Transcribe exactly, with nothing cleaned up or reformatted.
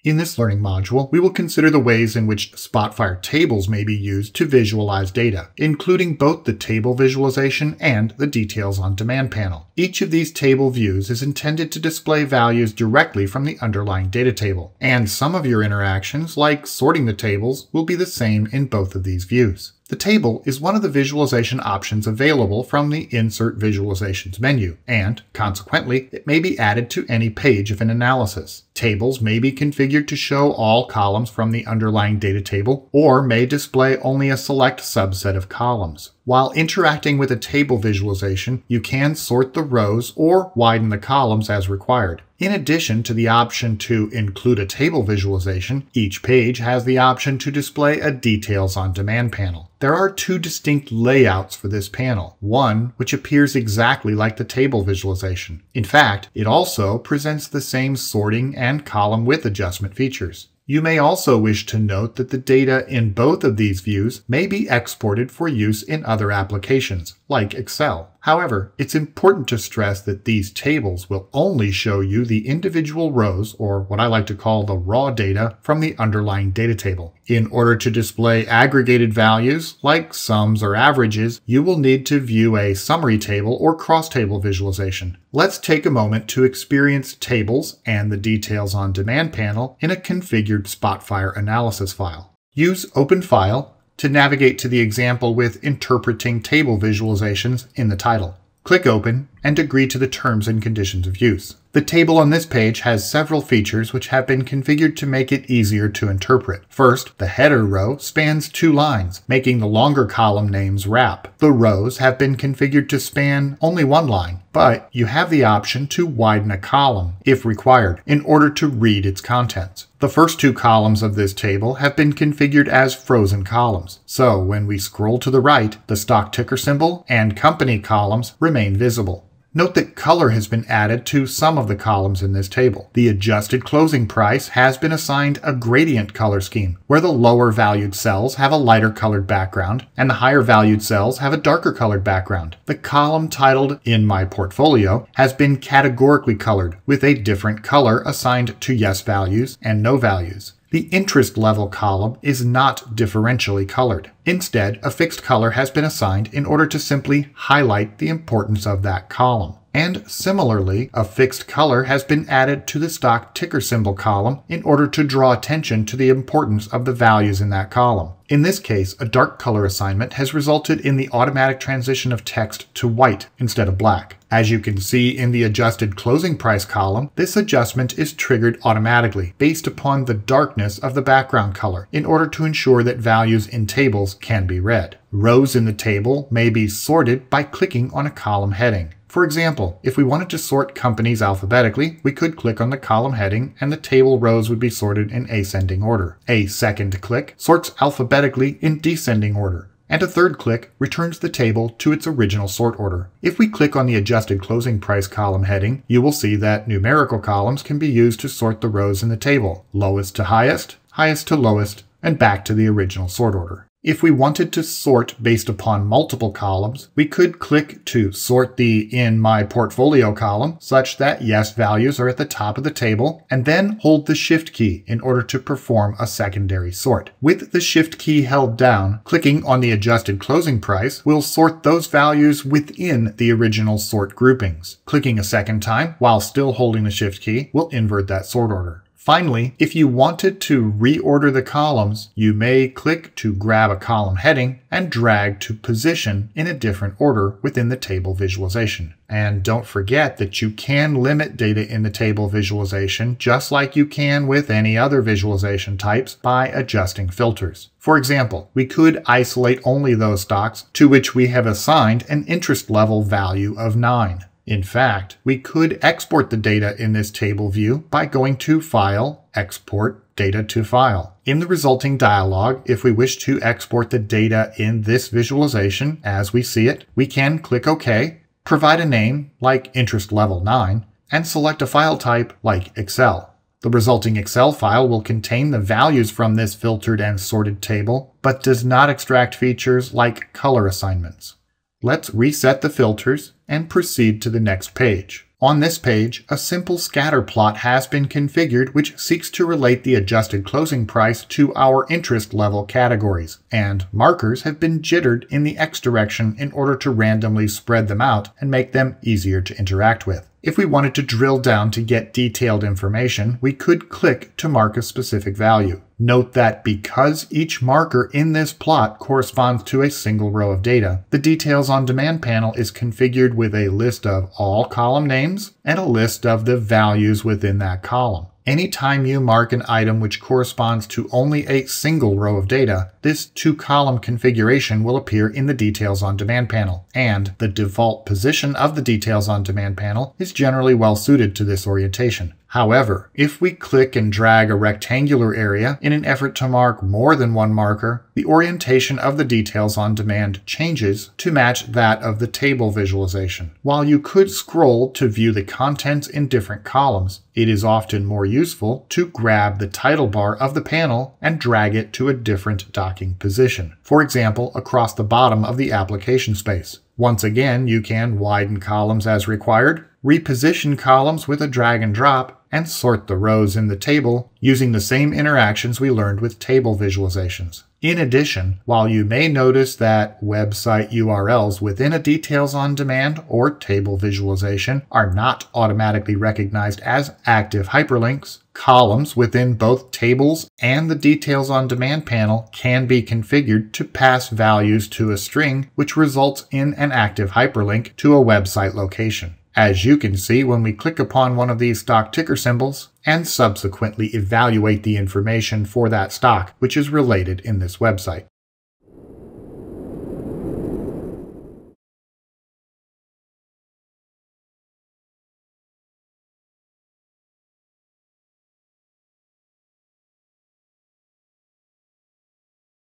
In this learning module, we will consider the ways in which Spotfire tables may be used to visualize data, including both the table visualization and the Details on Demand panel. Each of these table views is intended to display values directly from the underlying data table, and some of your interactions, like sorting the tables, will be the same in both of these views. The table is one of the visualization options available from the Insert Visualizations menu, and, consequently, it may be added to any page of an analysis. Tables may be configured to show all columns from the underlying data table, or may display only a select subset of columns. While interacting with a table visualization, you can sort the rows or widen the columns as required. In addition to the option to include a table visualization, each page has the option to display a Details on Demand panel. There are two distinct layouts for this panel, one which appears exactly like the table visualization. In fact, it also presents the same sorting and column width adjustment features. You may also wish to note that the data in both of these views may be exported for use in other applications, like Excel. However, it's important to stress that these tables will only show you the individual rows, or what I like to call the raw data, from the underlying data table. In order to display aggregated values, like sums or averages, you will need to view a summary table or cross-table visualization. Let's take a moment to experience tables and the Details on Demand panel in a configured Spotfire analysis file. Use Open File to navigate to the example with Interpreting Table Visualizations in the title. Click Open and agree to the terms and conditions of use. The table on this page has several features which have been configured to make it easier to interpret. First, the header row spans two lines, making the longer column names wrap. The rows have been configured to span only one line, but you have the option to widen a column, if required, in order to read its contents. The first two columns of this table have been configured as frozen columns, so when we scroll to the right, the stock ticker symbol and company columns remain visible. Note that color has been added to some of the columns in this table. The adjusted closing price has been assigned a gradient color scheme, where the lower valued cells have a lighter colored background and the higher valued cells have a darker colored background. The column titled In My Portfolio has been categorically colored, with a different color assigned to yes values and no values. The interest level column is not differentially colored. Instead, a fixed color has been assigned in order to simply highlight the importance of that column. And similarly, a fixed color has been added to the stock ticker symbol column in order to draw attention to the importance of the values in that column. In this case, a dark color assignment has resulted in the automatic transition of text to white instead of black. As you can see in the adjusted closing price column, this adjustment is triggered automatically based upon the darkness of the background color in order to ensure that values in tables can be read. Rows in the table may be sorted by clicking on a column heading. For example, if we wanted to sort companies alphabetically, we could click on the column heading and the table rows would be sorted in ascending order. A second click sorts alphabetically in descending order, and a third click returns the table to its original sort order. If we click on the adjusted closing price column heading, you will see that numerical columns can be used to sort the rows in the table, lowest to highest, highest to lowest, and back to the original sort order. If we wanted to sort based upon multiple columns, we could click to sort the In My Portfolio column such that yes values are at the top of the table, and then hold the Shift key in order to perform a secondary sort. With the Shift key held down, clicking on the adjusted closing price will sort those values within the original sort groupings. Clicking a second time while still holding the Shift key will invert that sort order. Finally, if you wanted to reorder the columns, you may click to grab a column heading and drag to position in a different order within the table visualization. And don't forget that you can limit data in the table visualization just like you can with any other visualization types by adjusting filters. For example, we could isolate only those stocks to which we have assigned an interest level value of nine. In fact, we could export the data in this table view by going to File, Export, Data to File. In the resulting dialog, if we wish to export the data in this visualization as we see it, we can click OK, provide a name like Interest Level nine, and select a file type like Excel. The resulting Excel file will contain the values from this filtered and sorted table, but does not extract features like color assignments. Let's reset the filters and proceed to the next page. On this page, a simple scatter plot has been configured which seeks to relate the adjusted closing price to our interest level categories, and markers have been jittered in the X direction in order to randomly spread them out and make them easier to interact with. If we wanted to drill down to get detailed information, we could click to mark a specific value. Note that because each marker in this plot corresponds to a single row of data, the Details on Demand panel is configured with a list of all column names and a list of the values within that column. Anytime you mark an item which corresponds to only a single row of data, this two-column configuration will appear in the Details on Demand panel, and the default position of the Details on Demand panel is generally well suited to this orientation. However, if we click and drag a rectangular area in an effort to mark more than one marker, the orientation of the Details on Demand changes to match that of the table visualization. While you could scroll to view the contents in different columns, it is often more useful to grab the title bar of the panel and drag it to a different docking position, for example, across the bottom of the application space. Once again, you can widen columns as required, reposition columns with a drag and drop, and sort the rows in the table using the same interactions we learned with table visualizations. In addition, while you may notice that website U R Ls within a Details on Demand or table visualization are not automatically recognized as active hyperlinks, columns within both tables and the Details on Demand panel can be configured to pass values to a string, which results in an active hyperlink to a website location. As you can see when we click upon one of these stock ticker symbols and subsequently evaluate the information for that stock which is related in this website.